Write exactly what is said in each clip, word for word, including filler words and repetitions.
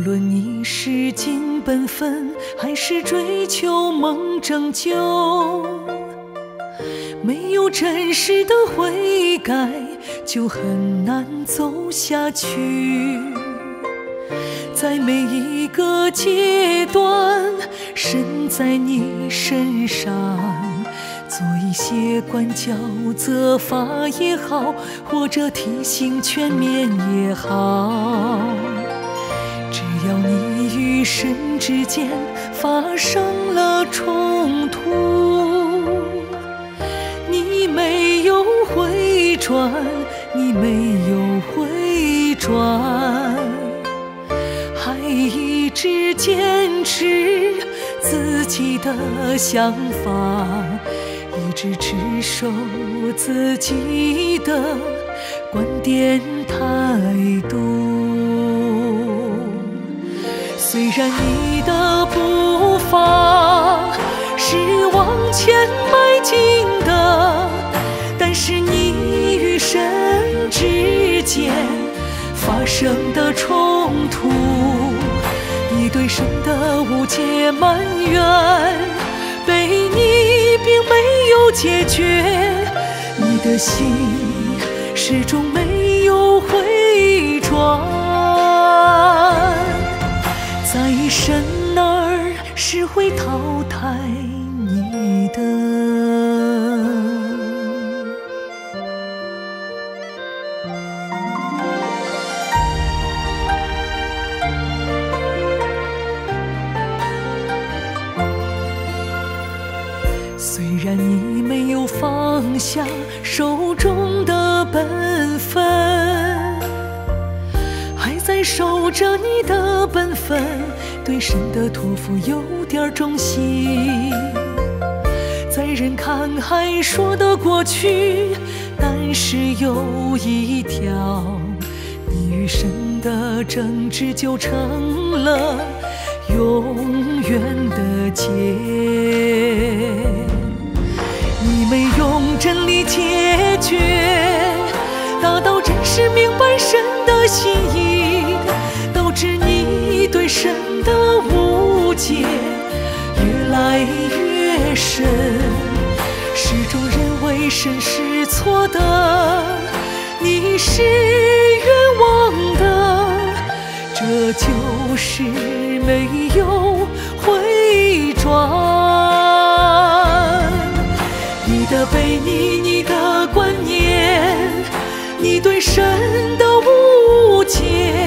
论你是尽本分，还是追求梦拯救，没有真实的悔改，就很难走下去。在每一个阶段，神在你身上，做一些管教责罚也好，或者提醒劝勉也好，只要你与神之间发生了冲突，你没有回转，你没有回转，还一直坚持自己的想法，一直持守自己的观点态度。虽然你的步伐是往前迈进的，但是你与神之间发生的冲突，你对神的误解埋怨，被你并没有解决，你的心始终没有回转，在神那儿是会淘汰你的。虽然你没有放下手中的本分，还在守着你的本分，对神的托付有点重心，在人看还说得过去，但是有一条，你与神的争执就成了永远的结。你没用真理解决，达到真实明白神的心意，导致你对神的误解越来越深，始终认为神是错的，你是冤枉的，这就是没有回转。你的悖逆，你的观念，你对神的误解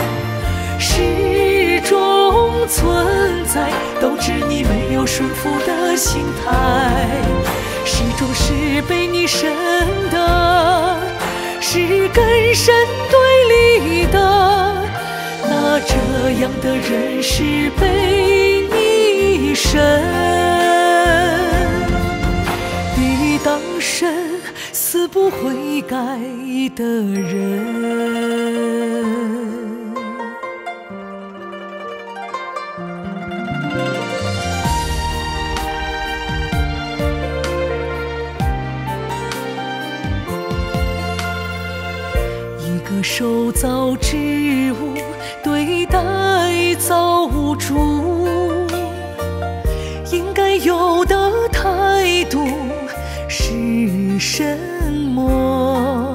始终存在，导致你没有顺服的心态，始终是悖逆神的，是跟神对立的，那这样的人是悖逆神，抵挡神死不悔改的人。一个受造之物对待造物主应该有的态度是什么？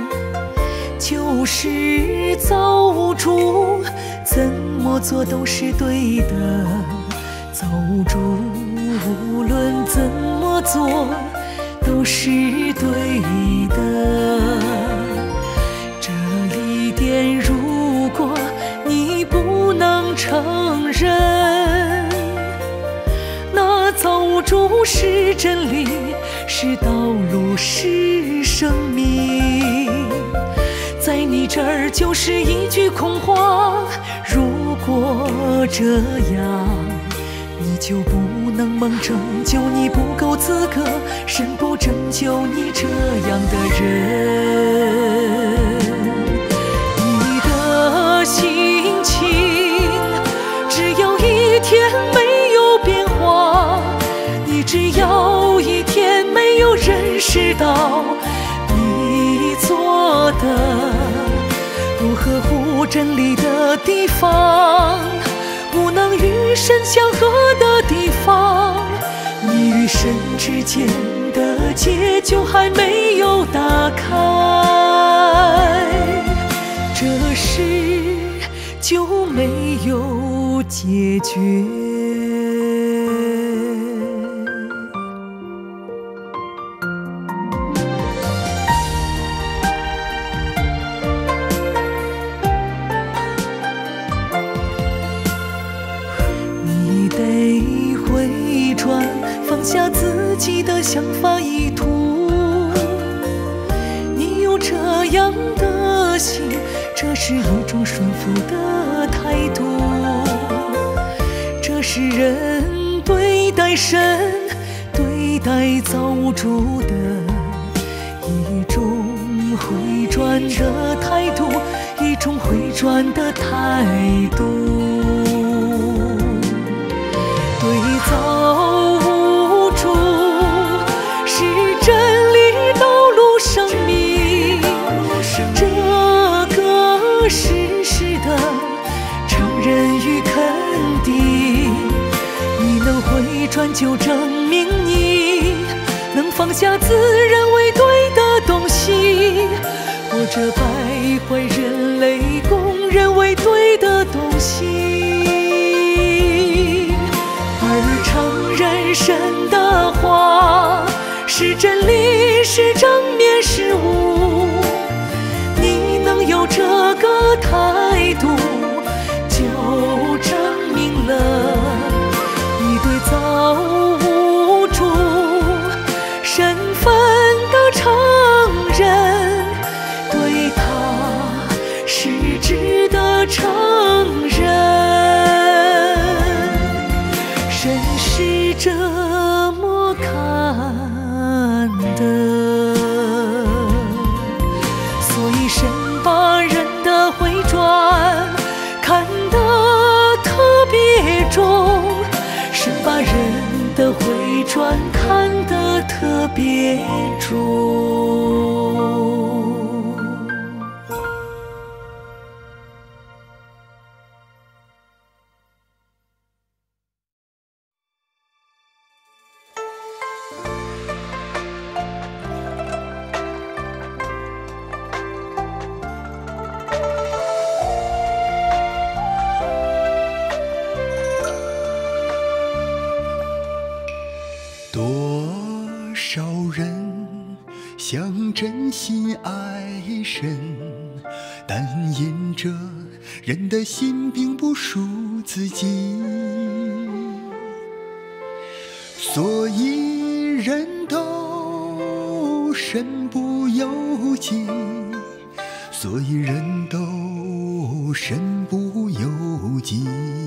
就是造物主怎么做都是对的，造物主无论怎么做都是对的。这一点如果你不能承认，那造物主是真理，是道路，是生命，在你这儿就是一句空话。如果这样，你就不能蒙拯救，你不够资格，神不拯救你这样的人。你的心情只要一天没有变化，你只要一天没有认识到你做的不合乎有真理的地方，不能与神相合的地方，你与神之间的结就还没有打开，这事就没有解决。你得回转，放下自己的想法意图，你有这样的心，这是一种顺服的态度，这是人对待神、对待造物主的一种回转的态度，一种回转的态度。对造物主是真理、道路、生命，这个事实的承认与肯定，你能回转就证明你能放下自认为对的东西，或者败坏人类公认为对的东西，而承认神的话是真理，是正面事物，你能有这个态度，就证明了你对造物主身份的承认，对他是值得承认。神是这么看的，所以神把人的回转看得特别重，神把人的回转看得特别重。 多少人想真心爱神，但因着人的心并不属自己，所以人都身不由己，所以人都身不由己。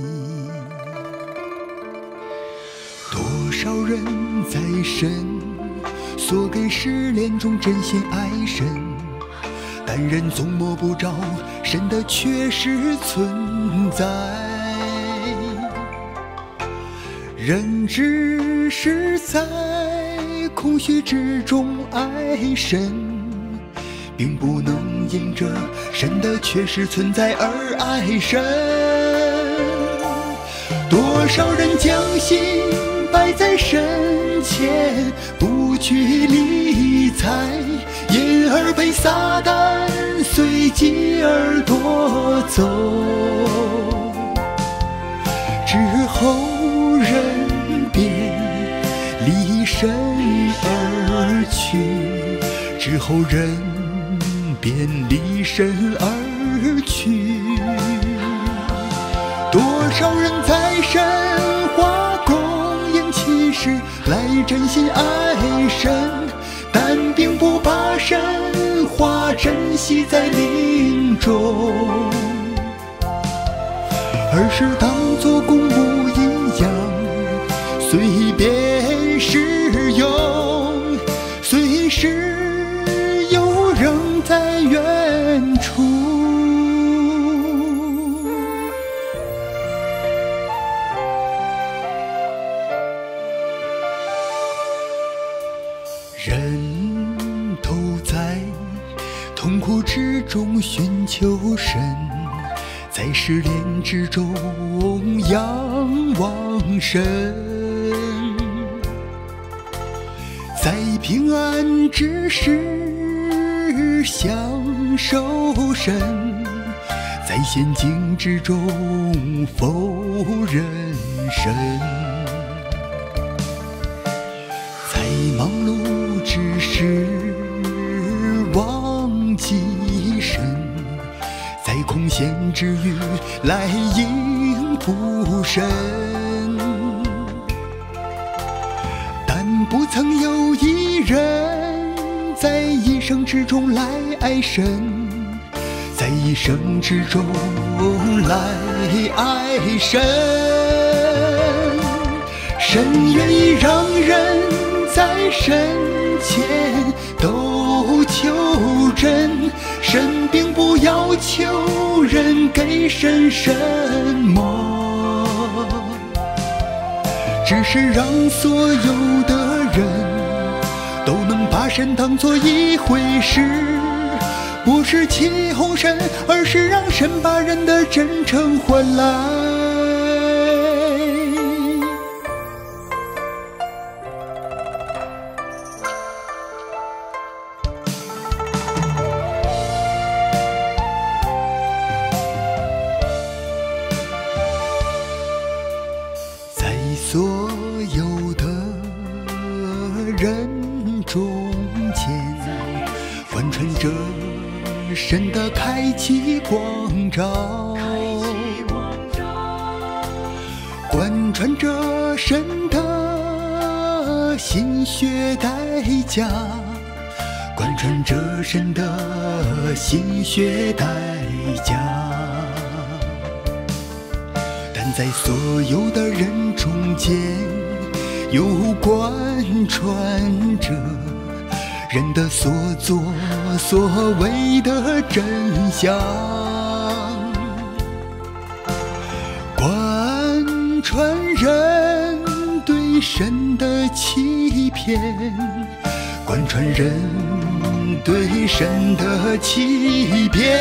多少人在神所给试炼中真心爱神，但人总摸不着神的确实存在，人只是在空虚之中爱神，并不能因着神的确实存在而爱神。多少人将心摆在神前，不去理睬，因而被撒旦随即而夺走。之后人便离神而去，之后人便离神而去。多少人在神话公演其实来真心爱神，但并不把神话珍惜在灵中，而是当作公务一样随便使用，随时又扔在远处。人都在痛苦之中寻求神， 在失恋之中仰望神，在平安之时享受神，在险境之中否认神，在忙碌之时忘记神，在空闲之余来应付神，但不曾有一人在一生之中来爱神，在一生之中来爱神。神愿意让人在神前都求真，神并不要求人给神什么，只是让所有的人都能把神当作一回事，不是欺哄神，而是让神把人的真诚换来。在所有的人中间，贯穿着神的开启光照，贯穿着神的心血代价，贯穿着神的心血代价。但在所有的人中间，又贯穿着人的所作所为的真相，贯穿人对神的欺骗，贯穿人对神的欺骗。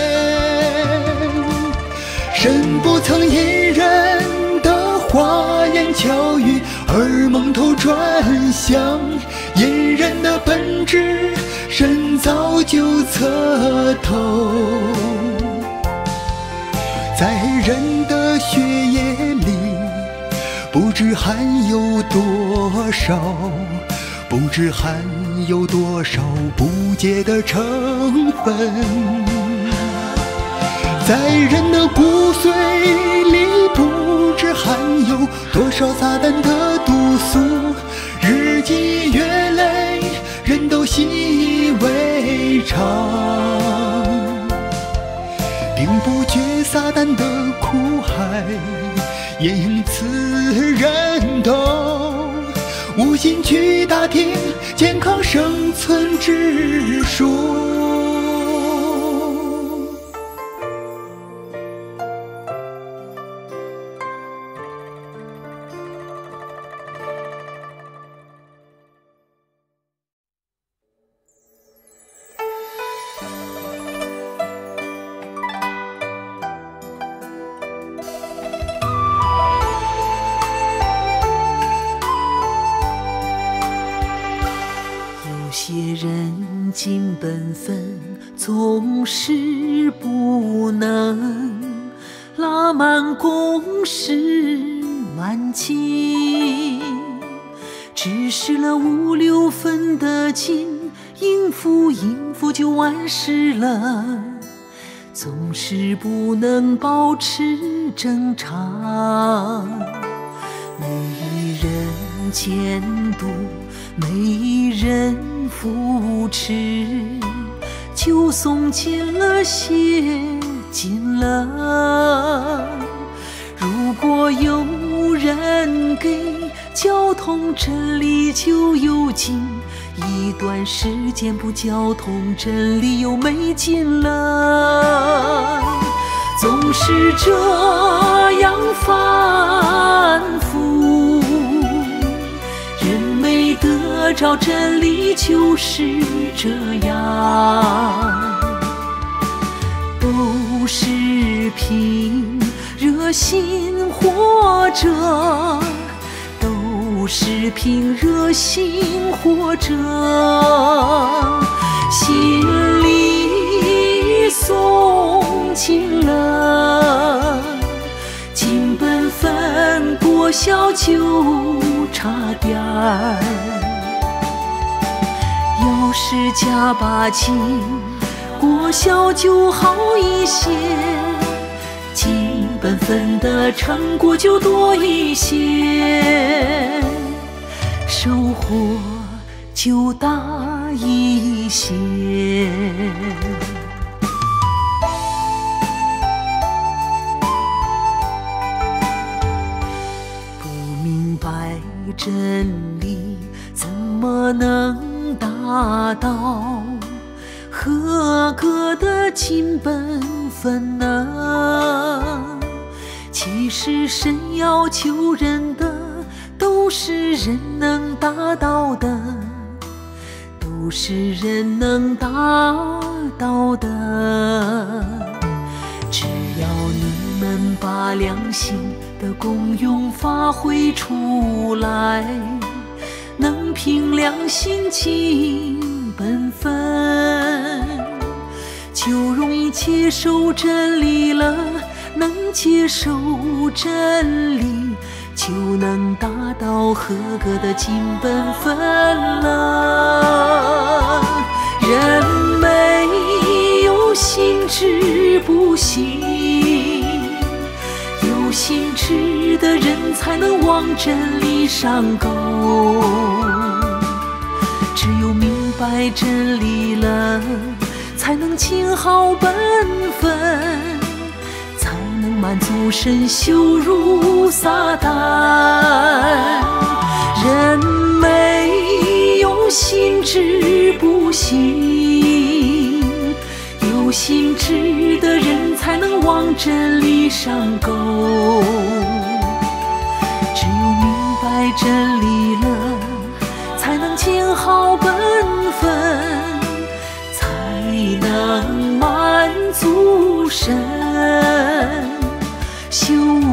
神不曾因人的花言巧语而蒙头转向，因人的本质神早就测透，在人的血液里不知含有多少，不知含有多少不洁的成分，在人的骨髓里不知含有多少撒旦的毒素，日积月累人都习以为常，并不觉撒旦的苦害，也因此人都无心去打听健康生存之术。 有些人尽本分，总是不能拉满公事满情，只失了五六分的劲，应付应付就完事了，总是不能保持正常。没人监督，没人扶持，就松紧了些紧了。如果有人给交通真理就有劲，一段时间不交通真理又没劲了。总是这样反复，人没得着真理就是这样。 都是凭热心活着，都是凭热心活着，心里诵经了，尽本分过孝就差点儿。要是加把劲，过孝就好一些，尽本分的成果就多一些，收获就大一些。不明白真理，怎么能达到合格的尽本分呢？其实神要求人的，都是人能达到的，都是人能达到的。只要你们把良心的功用发挥出来，能凭良心尽本分，就容易接受真理了。能接受真理，就能达到合格的尽本分了。人没有心志不行，有心志的人才能往真理上够。只有明白真理了，才能尽好本分，才能满足神，羞辱撒旦。人没有心志不行，有心志的人才能往真理上够。只有明白真理了，才能尽好本分，才能满足神，羞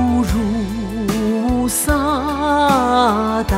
辱撒旦。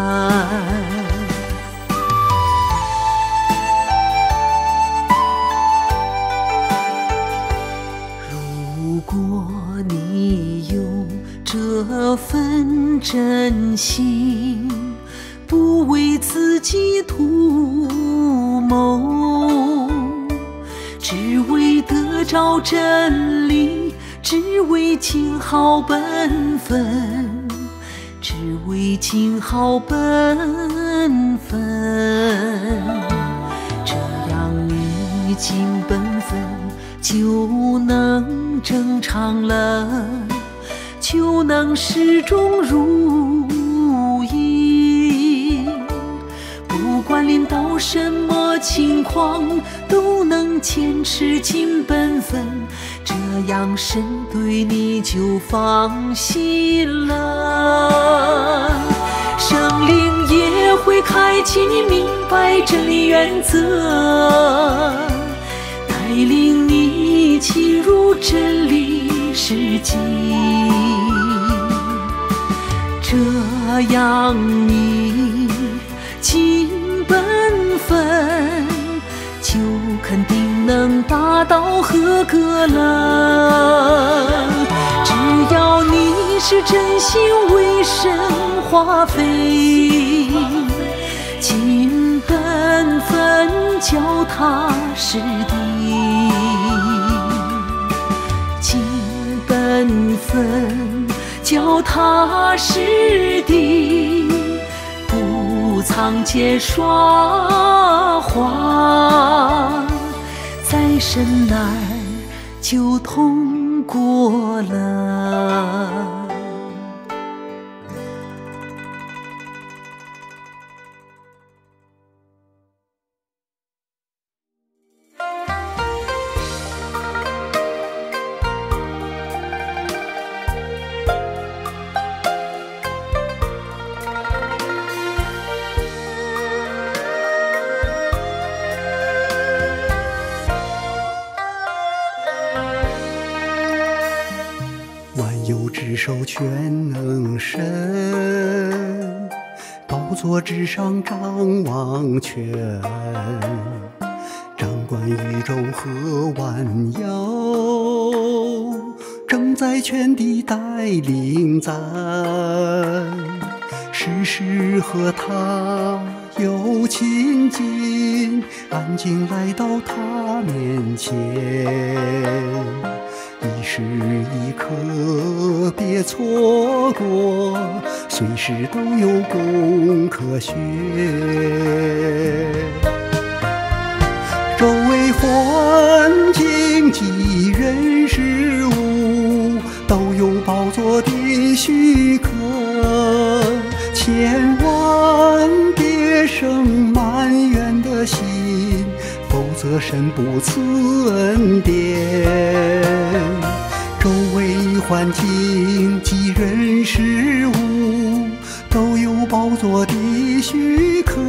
如果你有这份真心，不为自己图谋，只为得着真理，只为尽好本分，只为尽好本分。这样你尽本分，就能正常了，就能始终如意。不管临到什么情况，都能坚持尽本分，这样神对你就放心了。圣灵也会开启你明白真理原则，带领你进入真理世界，这样你尽本分，就肯定能达到合格了。只要你是真心为神花费，尽本分脚踏实地，尽本分脚踏实地，不藏奸耍滑，在神那儿就通过了。 有只手全能神，宝座之上掌王权，掌管宇宙和万有，正在全地带领咱，时时和他有亲近，安静来到他面前，一时一刻别错过，随时都有功课学。周围环境及人事物都有宝座的许可，千万别生埋怨的心，否则神不赐恩典。周围环境及人事物都有宝座的许可，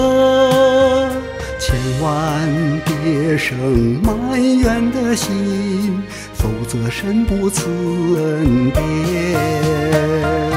千万别生埋怨的心，否则神不赐恩典。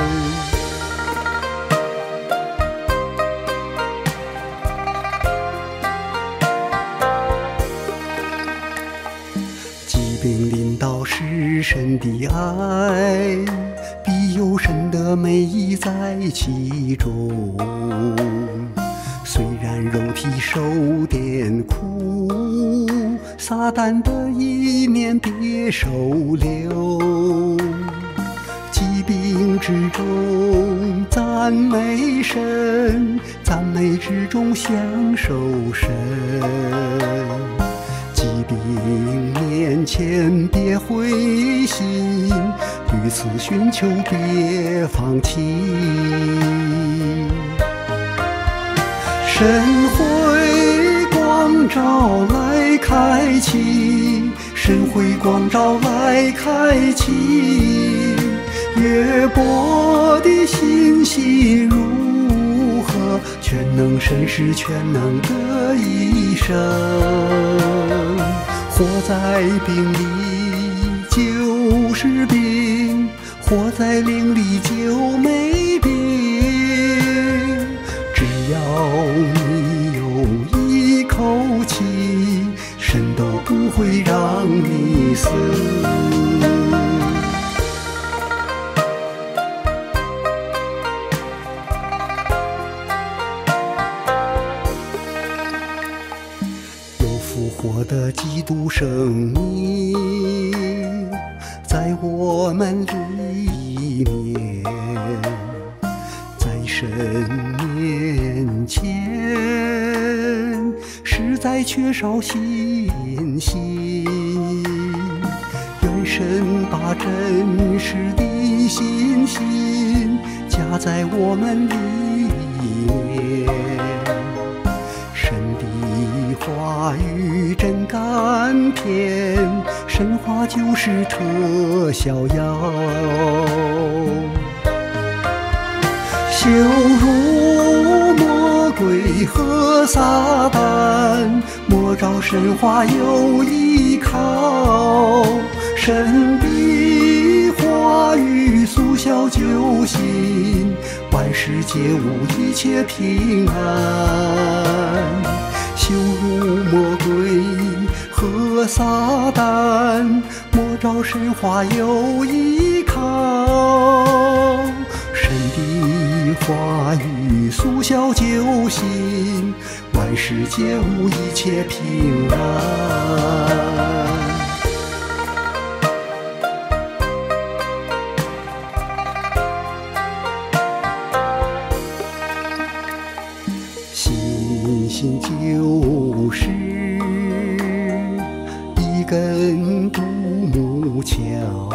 疾病临到是神的爱，必有神的美意在其中。虽然肉体受点苦，撒旦的一面别收留。疾病之中赞美神，赞美之中享受神。疾病面前别灰心，于此寻求别放弃。神会光照来开启，神会光照来开启。约伯的信息如何？全能神是全能的医生。活在病里就是病，活在灵里就没病。只要你有一口气，神都不会让你死。复活的基督生命在我们里面，在神面前实在缺少信心。愿神把真实的信心加在我们里面，神的话语真甘甜，神话就是特效药。羞辱魔鬼和撒旦，莫找神话有依靠。神的话语速效救心，万事皆无一切平安。羞辱魔鬼和撒旦，莫找神话有依靠。神的话语速效救心，万事皆无一切平安。信心就是一根独木桥，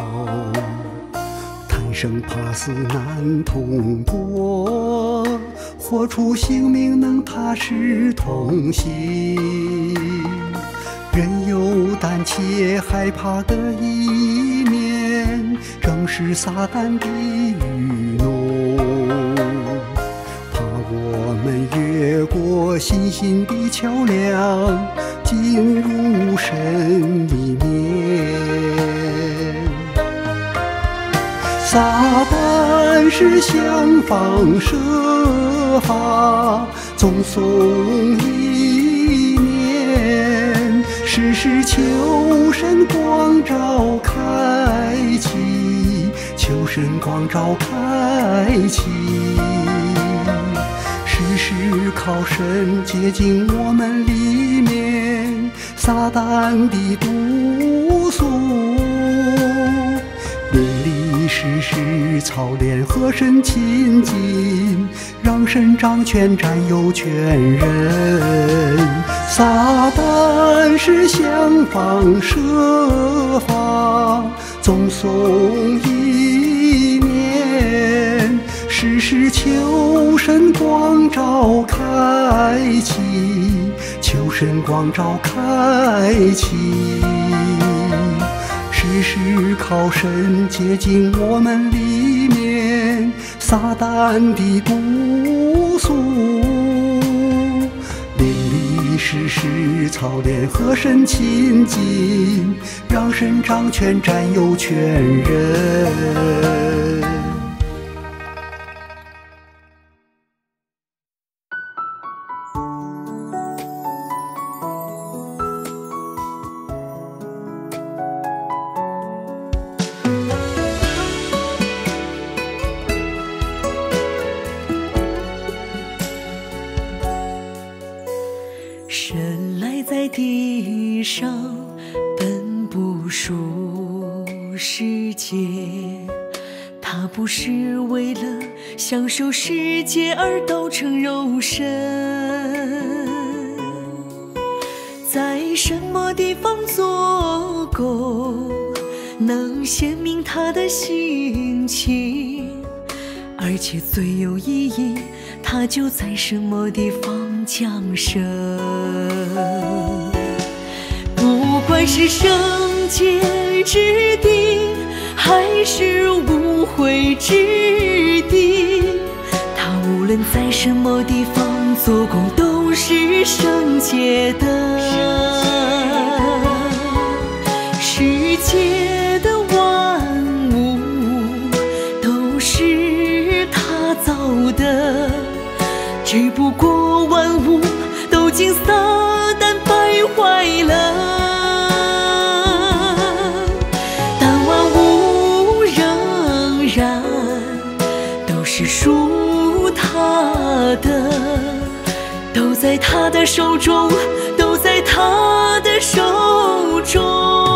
贪生怕死难通过，活出性命能踏实同行。人有胆怯害怕的一面，正是撒旦的愚弄。我们越过信心的桥梁，进入神里面。 撒旦是想方设法纵怂意念，时时求神光照开启，求神光照开启，时时靠神洁净我们里面撒旦的毒素，淋漓时时操练和神亲近，让神掌权占有全人。撒旦是想方设法纵怂意念，时时求神光照开启，求神光照开启，时时靠神洁净我们里面撒旦的毒素，淋漓时时操练和神亲近，让神掌权占有全人。 神来在地上本不属世界，他不是为了享受世界而道成肉身。在什么地方做工，能显明他的心情，而且最有意义，他就在什么地方降生。不管是圣洁之地，还是污秽之地，他无论在什么地方做工，都是圣洁的。世界的万物都是他造的，只不过万物都经撒旦败坏了，但万物仍然都是属他的，都在他的手中，都在他的手中。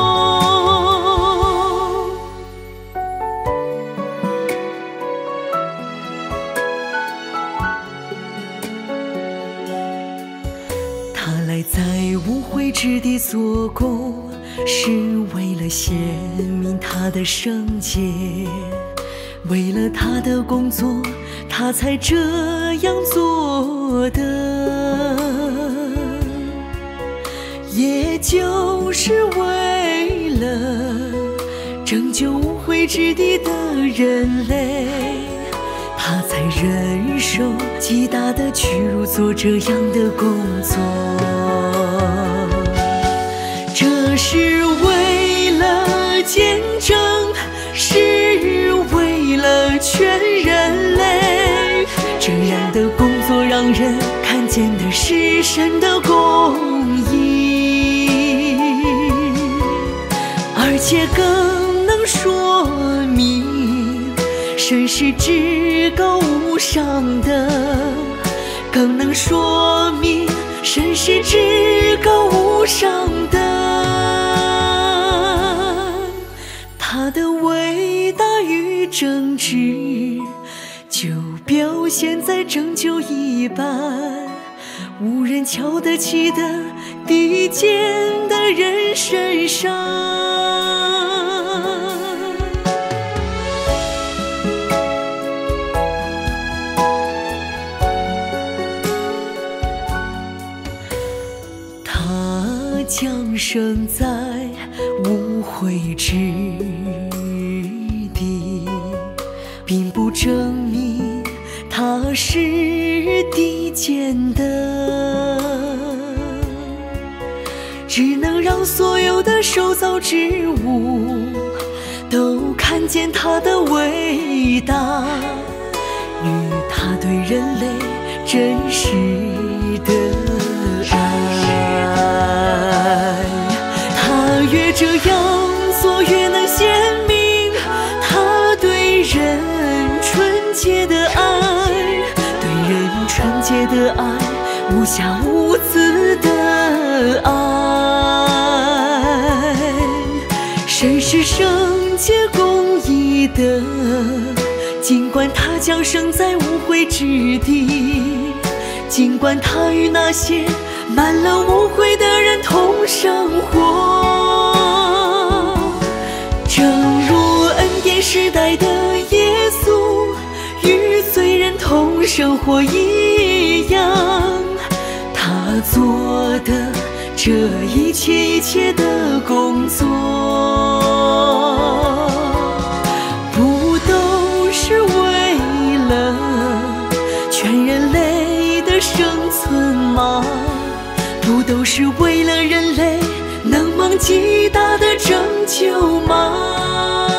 他来在污秽之地做工，是为了显明他的圣洁，为了他的工作，他才这样做的，也就是为了拯救污秽之地的人类，他才忍受极大的屈辱，做这样的工作。这是为了见证，是为了全人类，这样的工作让人看见的是神的公义，而且更能说明神是至高无上的，更能说明神是至高无上的。他的伟大与正直，就表现在拯救一般无人瞧得起的低贱的人身上。他降生在污秽之地，并不证明他是低贱的，只能让所有的受造之物都看见他的伟大，与他对人类真实的爱。他越这样做越能显明他对人纯洁的爱，对人纯洁的爱，无瑕无疵的爱。神是圣洁公义的，尽管他降生在污秽之地，尽管他与那些满了污秽的人同生活，正如恩典时代的耶稣与罪人同生活一样，他做的这一切一切的工作，不都是为了全人类的生存吗？不都是为了人类能蒙极大的拯救吗？